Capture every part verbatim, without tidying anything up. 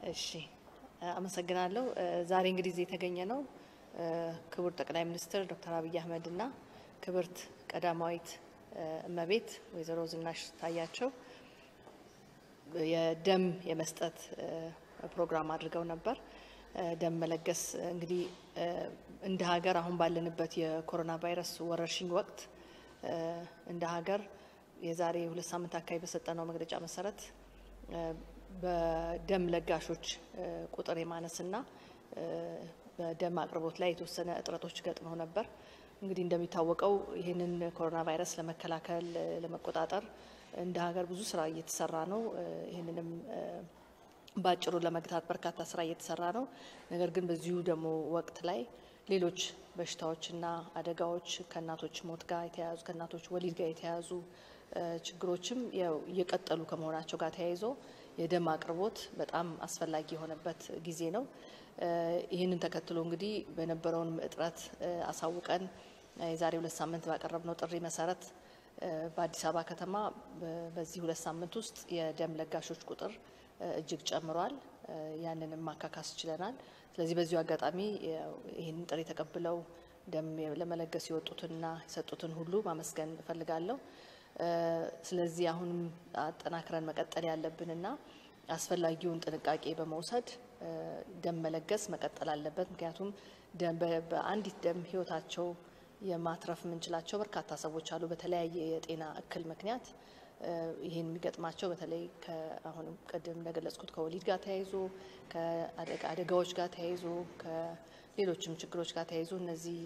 እሺ አመሰግናለሁ ዛሬ እንግዲህ እዚህ የተገኘ ነው ክቡር ጠቅላይ ሚኒስትር ዶክተር አብይ አህመድ እና ክብርት ቀዳማዊት እመቤት ወይዘሮ ዝናሽ ታያቸው የደም የመስጠት ፕሮግራም አድርገው ነበር። ደም መለገስ እንግዲህ እንደ ሀገር አሁን ባለንበት የኮሮና ቫይረስ ወረርሽኝ ወቅት እንደ ሀገር የዛሬ ሁለት ሳምንት አካባቢ በሰጠነው መግለጫ መሰረት በደም ለጋሾች ቁጥር የማነስና በደም አቅርቦት ላይ የተወሰነ እጥረቶች ገጥመው ነበር። እንግዲህ እንደሚታወቀው ይሄንን ኮሮና ቫይረስ ለመከላከል ለመቆጣጠር እንደ ሀገር ብዙ ስራ እየተሰራ ነው። ይሄንንም ባጭሩ ለመግታት በርካታ ስራ እየተሰራ ነው። ነገር ግን በዚሁ ደግሞ ወቅት ላይ ሌሎች በሽታዎችና አደጋዎች ከእናቶች ሞት ጋር የተያያዙ ከእናቶች ወሊድ ጋር የተያያዙ ችግሮችም ያው እየቀጠሉ ከመሆናቸው ጋር ተያይዞ የደም አቅርቦት በጣም አስፈላጊ የሆነበት ጊዜ ነው። ይህንን ተከትሎ እንግዲህ በነበረውን እጥረት አሳውቀን የዛሬ ሁለት ሳምንት ባቀረብነው ጥሪ መሰረት በአዲስ አበባ ከተማ በዚህ ሁለት ሳምንት ውስጥ የደም ለጋሾች ቁጥር እጅግ ጨምሯል። ያንንም ማካካስ ችለናል። ስለዚህ በዚሁ አጋጣሚ ይሄንን ጥሪ ተቀብለው ደም ለመለገስ የወጡትና የሰጡትን ሁሉ ማመስገን እፈልጋለሁ። ስለዚህ አሁንም አጠናክረን መቀጠል ያለብንና አስፈላጊውን ጥንቃቄ በመውሰድ ደም መለገስ መቀጠል አለበት። ምክንያቱም ደም በአንዲት ደም ህይወታቸው የማትረፍ ምንችላቸው በርካታ ሰዎች አሉ በተለያየ የጤና እክል ምክንያት ይሄን የሚገጥማቸው በተለይ ከአሁን ቀደም እንደገለጽኩት ከወሊድ ጋር ተያይዞ ከአደጋ አደጋዎች ጋር ተያይዞ ከሌሎችም ችግሮች ጋር ተያይዞ እነዚህ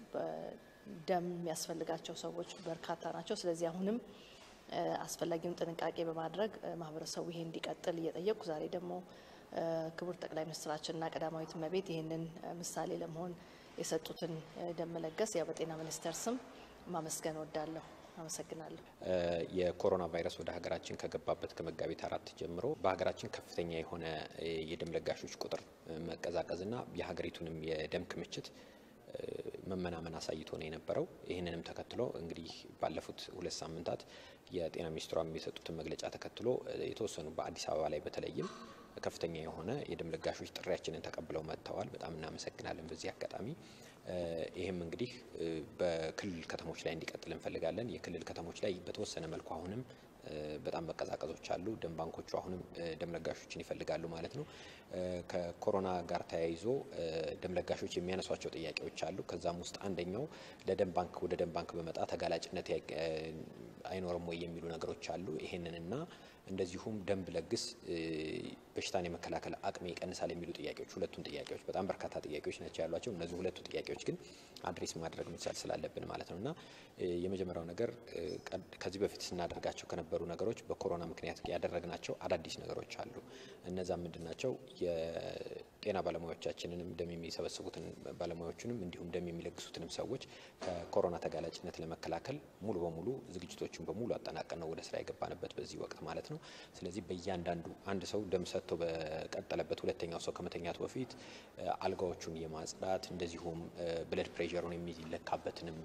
ደም የሚያስፈልጋቸው ሰዎች በርካታ ናቸው። ስለዚህ አሁንም አስፈላጊውን ጥንቃቄ በማድረግ ማህበረሰቡ ይሄን እንዲቀጥል እየጠየቁ ዛሬ ደግሞ ክቡር ጠቅላይ ሚኒስትራችንና ቀዳማዊት እመቤት ይሄንን ምሳሌ ለመሆን የሰጡትን ደም መለገስ ያው በጤና ሚኒስቴር ስም ማመስገን እወዳለሁ። አመሰግናለሁ። የኮሮና ቫይረስ ወደ ሀገራችን ከገባበት ከመጋቢት አራት ጀምሮ በሀገራችን ከፍተኛ የሆነ የደም ለጋሾች ቁጥር መቀዛቀዝና የሀገሪቱንም የደም ክምችት መመናመን አሳይቶ ነው የነበረው። ይሄንንም ተከትሎ እንግዲህ ባለፉት ሁለት ሳምንታት የጤና ሚኒስትሯም የሰጡትን መግለጫ ተከትሎ የተወሰኑ በአዲስ አበባ ላይ በተለይም ከፍተኛ የሆነ የደም ለጋሾች ጥሪያችንን ተቀብለው መጥተዋል። በጣም እናመሰግናለን በዚህ አጋጣሚ። ይሄም እንግዲህ በክልል ከተሞች ላይ እንዲቀጥል እንፈልጋለን። የክልል ከተሞች ላይ በተወሰነ መልኩ አሁንም በጣም መቀዛቀዞች አሉ። ደም ባንኮቹ አሁንም ደም ለጋሾችን ይፈልጋሉ ማለት ነው። ከኮሮና ጋር ተያይዞ ደም ለጋሾች የሚያነሷቸው ጥያቄዎች አሉ። ከዛም ውስጥ አንደኛው ለደም ባንክ ወደ ደም ባንክ በመጣ ተጋላጭነት አይኖርም ወይ የሚሉ ነገሮች አሉ። ይሄንንና እንደዚሁም ደም ብለግስ በሽታን የመከላከል አቅም ይቀንሳል የሚሉ ጥያቄዎች ሁለቱን ጥያቄዎች በጣም በርካታ ጥያቄዎች ናቸው ያሏቸው። እነዚህ ሁለቱ ጥያቄዎች ግን አድሬስ ማድረግ መቻል ስላለብን ማለት ነውና የመጀመሪያው ነገር ከዚህ በፊት ስናደርጋቸው ከነበሩ ነገሮች በኮሮና ምክንያት ያደረግናቸው አዳዲስ ነገሮች አሉ። እነዛ ምንድናቸው? የጤና ባለሙያዎቻችንንም ደም የሚሰበስቡትን ባለሙያዎችንም እንዲሁም ደም የሚለግሱትንም ሰዎች ከኮሮና ተጋላጭነት ለመከላከል ሙሉ በሙሉ ዝግጅቶችን በሙሉ አጠናቀን ነው ወደ ስራ የገባንበት በዚህ ወቅት ማለት ነው። ስለዚህ በእያንዳንዱ አንድ ሰው ደም ሰጥቶ በቀጠለበት ሁለተኛው ሰው ከመተኛቱ በፊት አልጋዎቹን የማጽዳት እንደዚሁም ብለድ ፕሬሸሩን የሚለካበትንም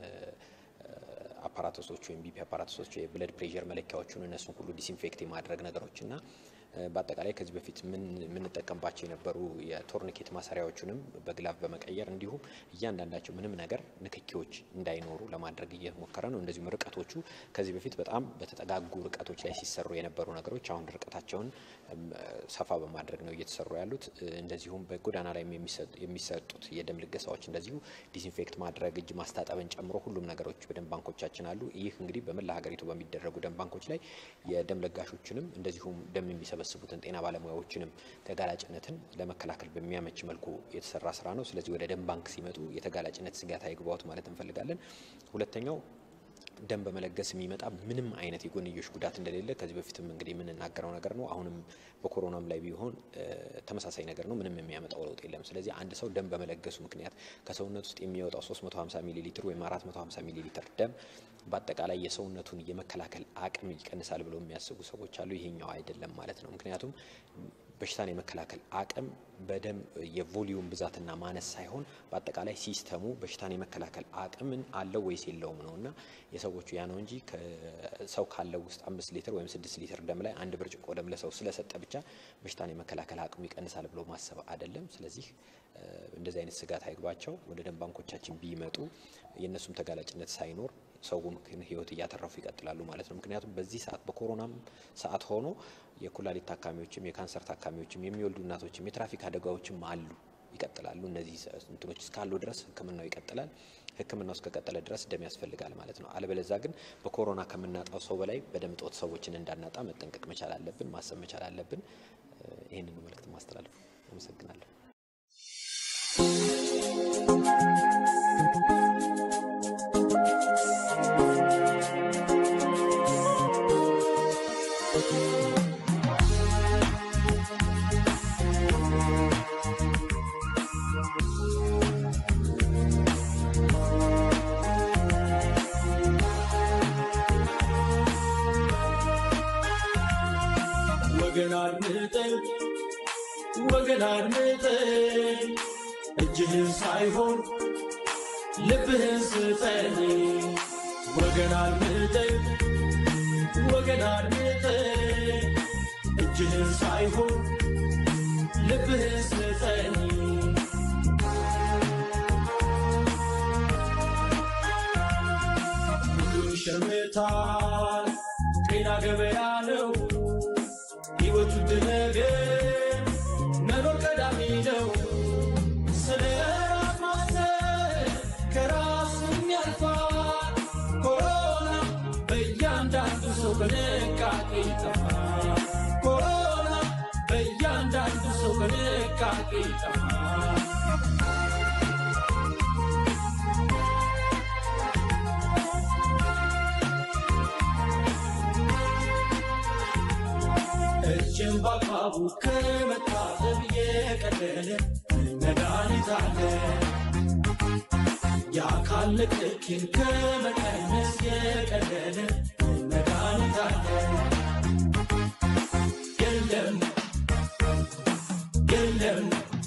አፓራቶሶች ወይም ቢፒ አፓራቶሶች የብለድ ፕሬሸር መለኪያዎቹን እነሱን ሁሉ ዲስኢንፌክት የማድረግ ነገሮችና በአጠቃላይ ከዚህ በፊት ምን ምን ተጠቀምባቸው የነበሩ የቶርኒኬት ማሰሪያዎቹንም በግላቭ በመቀየር እንዲሁም እያንዳንዳቸው ምንም ነገር ንክኪዎች እንዳይኖሩ ለማድረግ እየሞከረ ነው። እንደዚሁም ርቀቶቹ ከዚህ በፊት በጣም በተጠጋጉ ርቀቶች ላይ ሲሰሩ የነበሩ ነገሮች አሁን ርቀታቸውን ሰፋ በማድረግ ነው እየተሰሩ ያሉት። እንደዚሁም በጎዳና ላይ የሚሰጡት የደም ልገሳዎች እንደዚሁ ዲስኢንፌክት ማድረግ እጅ ማስታጠብን ጨምሮ ሁሉም ነገሮች በደም ባንኮቻችን አሉ። ይህ እንግዲህ በመላ ሀገሪቱ በሚደረጉ ደም ባንኮች ላይ የደም ለጋሾችንም እንደዚሁም ደም የሚሰበስቡትን ጤና ባለሙያዎችንም ተጋላጭነትን ለመከላከል በሚያመች መልኩ የተሰራ ስራ ነው። ስለዚህ ወደ ደም ባንክ ሲመጡ የተጋላጭነት ስጋት አይግባውት ማለት እንፈልጋለን። ሁለተኛው ደም በመለገስ የሚመጣ ምንም አይነት የጎንዮሽ ጉዳት እንደሌለ ከዚህ በፊትም እንግዲህ የምንናገረው ነገር ነው። አሁንም በኮሮናም ላይ ቢሆን ተመሳሳይ ነገር ነው። ምንም የሚያመጣው ለውጥ የለም። ስለዚህ አንድ ሰው ደም በመለገሱ ምክንያት ከሰውነት ውስጥ የሚወጣው ሶስት መቶ ሃምሳ ሚሊ ሊትር ወይም አራት መቶ ሃምሳ ሚሊ ሊትር ደም በአጠቃላይ የሰውነቱን የመከላከል አቅም ይቀንሳል ብለው የሚያስቡ ሰዎች አሉ። ይሄኛው አይደለም ማለት ነው። ምክንያቱም በሽታን የመከላከል አቅም በደም የቮሊዩም ብዛትና ማነስ ሳይሆን በአጠቃላይ ሲስተሙ በሽታን የመከላከል አቅምን አለው ወይስ የለውም ነውና የሰዎቹ ያ ነው እንጂ ከሰው ካለው ውስጥ አምስት ሊትር ወይም ስድስት ሊትር ደም ላይ አንድ ብርጭቆ ደም ለሰው ስለሰጠ ብቻ በሽታን የመከላከል አቅሙ ይቀንሳል ብሎ ማሰብ አይደለም። ስለዚህ እንደዚህ አይነት ስጋት አይግባቸው። ወደ ደም ባንኮቻችን ቢመጡ የነሱም ተጋላጭነት ሳይኖር ሰውም ህይወት እያተረፉ ይቀጥላሉ ማለት ነው። ምክንያቱም በዚህ ሰዓት በኮሮናም ሰዓት ሆኖ የኩላሊት ታካሚዎችም የካንሰር ታካሚዎችም የሚወልዱ እናቶችም የትራፊክ አደጋዎችም አሉ ይቀጥላሉ። እነዚህ እንትኖች እስካሉ ድረስ ህክምናው ይቀጥላል። ህክምናው እስከቀጠለ ድረስ ደም ያስፈልጋል ማለት ነው። አለበለዚያ ግን በኮሮና ከምናጣው ሰው በላይ በደም ጦት ሰዎችን እንዳናጣ መጠንቀቅ መቻል አለብን፣ ማሰብ መቻል አለብን። ይሄንን መልእክት ማስተላለፍ አመሰግናለሁ። ወገን አድምጠኝ እጅህን ሳይሆን ልብህን ስጠኝ። ወገን አድምጠኝ ወገን አድምጠኝ እጅህን ሳይሆን ልብህን ስጠኝ። ሁሉም ሸምታል ጤና ገበያ ነው ሕይወቱ ድነገር መኖር ቀዳሚ ነው። ስለ ራስ ማሰብ ከራስም ያልፋል። ኮሮና በእያንዳንዱ ሰው በንቃቄ ይጠፋል። ኮሮና በእያንዳንዱ ሰው በንቃቄ ይጠፋል። እጅን በአግባቡ ከመታጠብ የቀለለ መድኃኒት አለ። የአካል ንክኪን ከመቀነስ የቀለለ መድኃኒት አለ። የለም የለም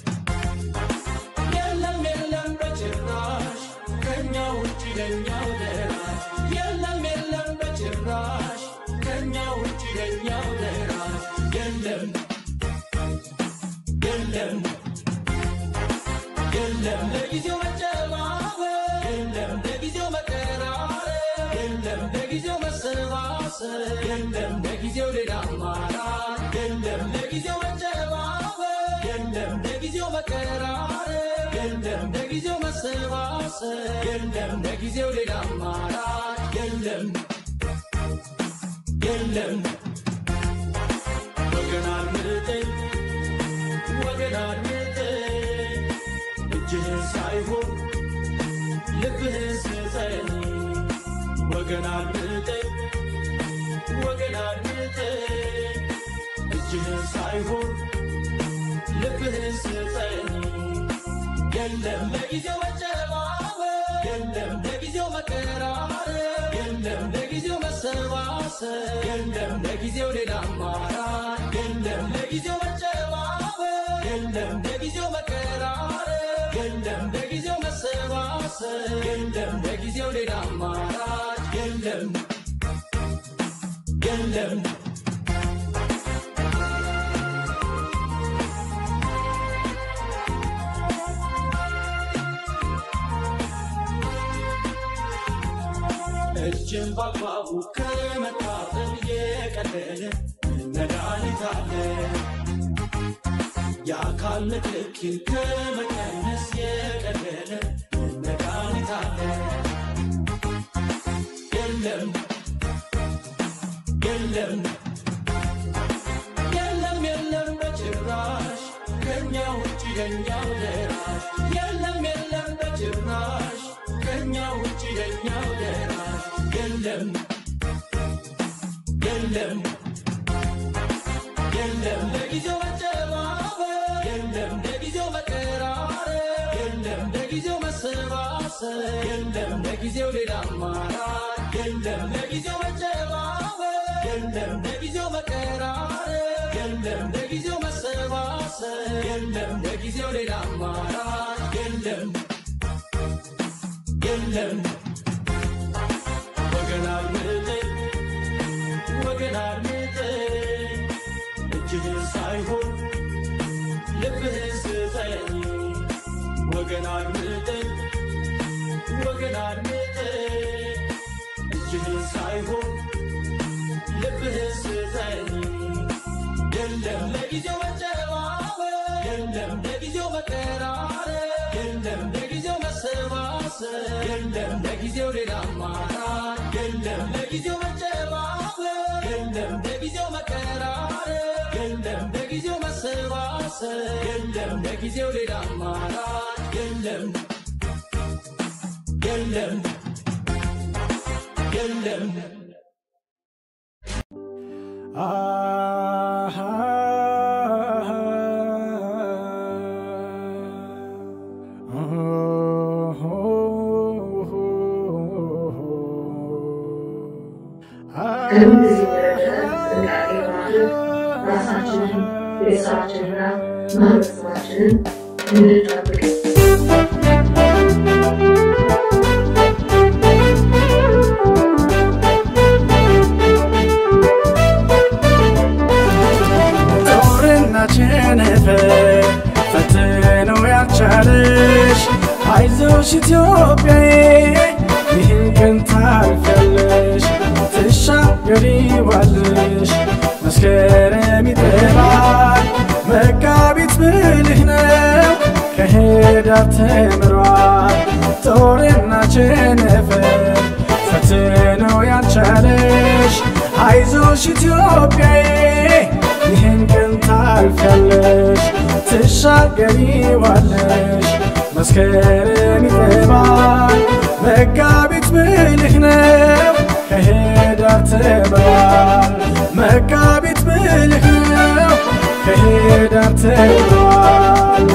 የለም የለም በጭራሽ ከኛ ውጭ ለኛው ደራሽ። የለም የለም በጭራሽ ከኛ ውጭ ለኛው ደራሽ። የለም የለም የለም ለጊዜው መጨባበጥ፣ የለም ለጊዜው መቀራረብ፣ የለም ለጊዜው መሰባሰብ፣ የለም ለጊዜው ሌላ አማራጭ። የለም ለጊዜው መጨባበጥ፣ የለም ለጊዜው መቀራረብ፣ የለም ለጊዜው መሰባሰብ፣ የለም ለጊዜው ሌላ አማራጭ። የለም የለም ወገን አድምጠኝ ወገን አድምጠኝ እጅህን ሳይሆን ልብህን ስጠኝ። ወገን አድምጠኝ ወገን አድምጠኝ እጅህን ሳይሆን ልብህን ስጠኝ። የለም ለጊዜው መጨባበጥ፣ የለም ለጊዜው መቀራረብ፣ የለም ለጊዜው መሰባሰብ፣ የለም ለጊዜው ሌላ አማራጭ። የለም ለጊዜው መጨባበጥ፣ የለም ለጊዜው መቀራረብ፣ የለም ለጊዜው መሰባሰብ፣ የለም ለጊዜው ሌላ አማራጭ። የለም የለም እጅን በአግባቡ ከመታጠብ የቀለለ መድኃኒት አለ። የአካል ንክኪን ከመቀነስ የቀለለ መድኃኒት አለ። የለም የለም የለም የለም በጭራሽ ከኛ ውጭ ለኛው ደራሽ። የለም የለም በጭራሽ ከኛ ውጭ ለኛው ደራሽ። የለም የለም የለም ለጊዜው መጨባበጥ፣ የለም ለጊዜው መቀራረብ፣ የለም ለጊዜው መሰባሰብ፣ የለም ለጊዜው ሌላ አማራጭ። የለም ለጊዜው መጨባበጥ፣ የለም ለጊዜው መቀራረብ፣ የለም ለጊዜው መሰባሰብ የለም ለጊዜው ሌላ አማራጭ የለም የለም ወገን አድምጠኝ ወገን አድምጠኝ እጅህን ሳይሆን ልብህን ስጠኝ ወገን አድምጠኝ ወገን አድምጠኝ እጅህን ሳይሆን ልብህን ስጠኝ የለም ለጊዜው መጨባበጥ የለም ለጊዜው መቀራረብ የለም ለጊዜው መሰባሰብ የለም ለጊዜው ሌላ አማራጭ የለም ለጊዜው መጨባበጥ የለም ለጊዜው መቀራረብ የለም ለጊዜው መሰባሰብ የለም ለጊዜው ሌላ አማራጭ የለም የለም የለም Ah, ah, oh, ከዚህ ጥንቃቄ ማድረግ ራሳችንን ቤተሰባችንና ማህበረሰባችንን እንድንጠብቅ ፈተነው ያቻለሽ አይዞሽ ኢትዮጵያዬ ይህን ቀን ታልፈለሽ ትሻገሪዋለሽ መስከረም ይጠራል መጋቢት ብልህ ነው ከህዳር ተምሯል ጦርና ቸነፈር ፈተነው ያቻለሽ አይዞሽ ኢትዮጵያዬ ይህን ቀን ታልፈለሽ ትሻገሪዋለሽ መስከረም ይጠባል መጋቢት ብልህ ነው ከህዳር ተምሯል መጋቢት ብልህ ነው ከህዳር ተምሯል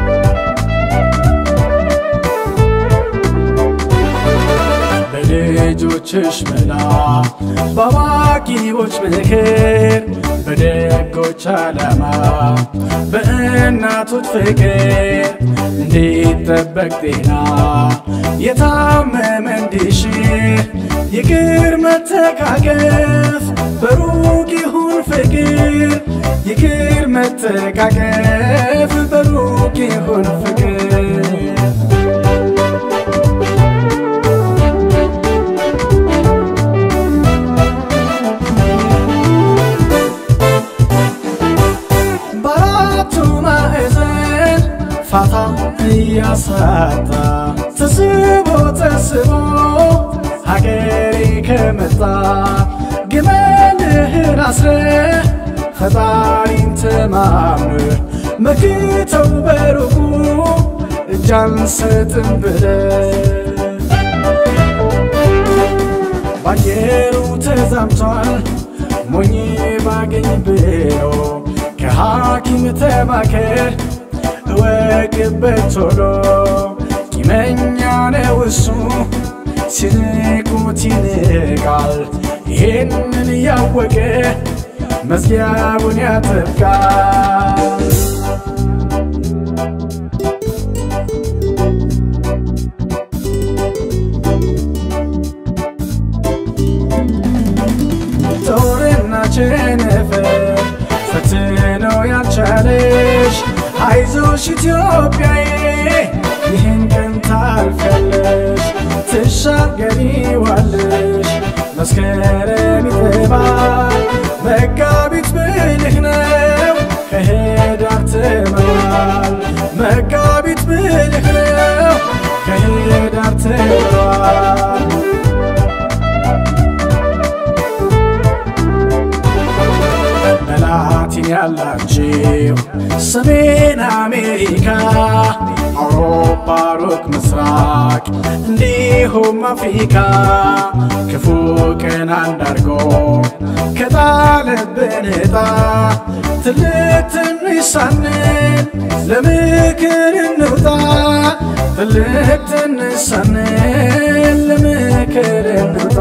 በልጆችሽ መላ በአዋቂዎች ምክር በደጎች ዓላማ በእናቶች ፍቅር እንዲጠበቅ ጤና የታመመ እንዲሽር ይቅር መተቃቀፍ በሩቅ ይሁን ፍቅር ይቅር መተቃቀፍ በሩቅ ይሁን ፍቅር ፋታ ያሳጣ ተስቦ ተስቦ ሀገሬ ከመጣ ግመልህን አስረህ ፈጣሪን ተማምነህ መክተው በሩቁ እጅ አንሰጥም ብለህ ባየሩ ተዛምቷል ሞኝ ባገኝ ብሎ ከሐኪም ተማከር እወቅበት ቶሎ ቂመኛ ነው እሱ ሲንቁት ይንቃል ይህንን እያወቀ መዝጊያውን ያጠብቃል ጦርና ቸነፈር ፈተነው ያልቻለሽ አይዞሽ ኢትዮጵያዬ ይህን ቀን ታልፈለሽ ትሻገሪዋለሽ መስከረም ይጠባል መጋቢት ብልህ ነው ከህዳር ተምሯል መጋቢት ብልህ ነው ከህዳር ተምሯል በላቲን ያላችሁ ሰሜን አሜሪካ አውሮፓ ሩቅ ምስራቅ እንዲሁም አፍሪካ ክፉ ቀን አንዳርጎ ከጣለብን ዕጣ ትልቅ ትንሽ ሳንል ለምክር እንውጣ ትልቅ ትንሽ ሳንል ለምክር እንውጣ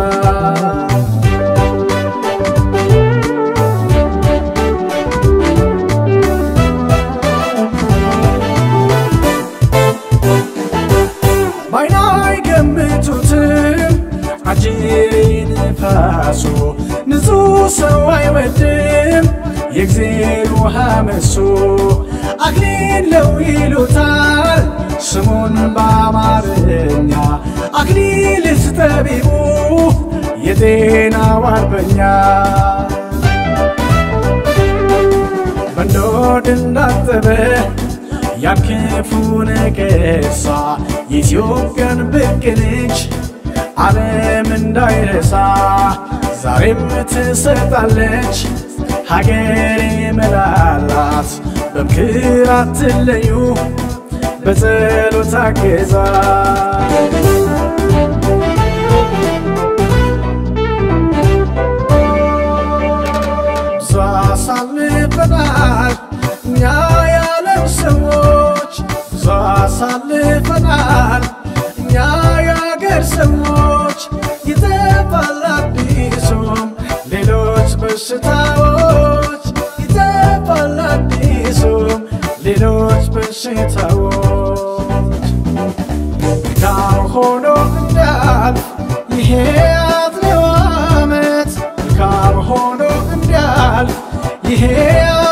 ሰው አይወድም የእግዚአብሔር ውሃ መሶ አክሊል ነው ይሉታል ስሙን በአማርኛ አክሊል ጠቢቡ የጤና አርበኛ በኖድ እንዳጠበ ያን ክፉ ነገሳ ኢትዮጵያን ብቅንጅ ዓለም እንዳይረሳ ዛሬም ትሰጣለች ሀገሬ መላላት በምክር አትለዩ በጸሎት አገዛ ዛሳልፈናል እኛ ያለም ሰዎች ዛሳልፈናል እኛ ያገር ሰዎች ይጠፋል አዲሱም ሌሎች በሽታዎች ይጠፋል አዲሱም ሌሎች በሽታዎች መልካም ሆኖ እንዳልፍ ይሄ አጥሌው ዓመት መልካም ሆኖ እንዳልፍ ይሄ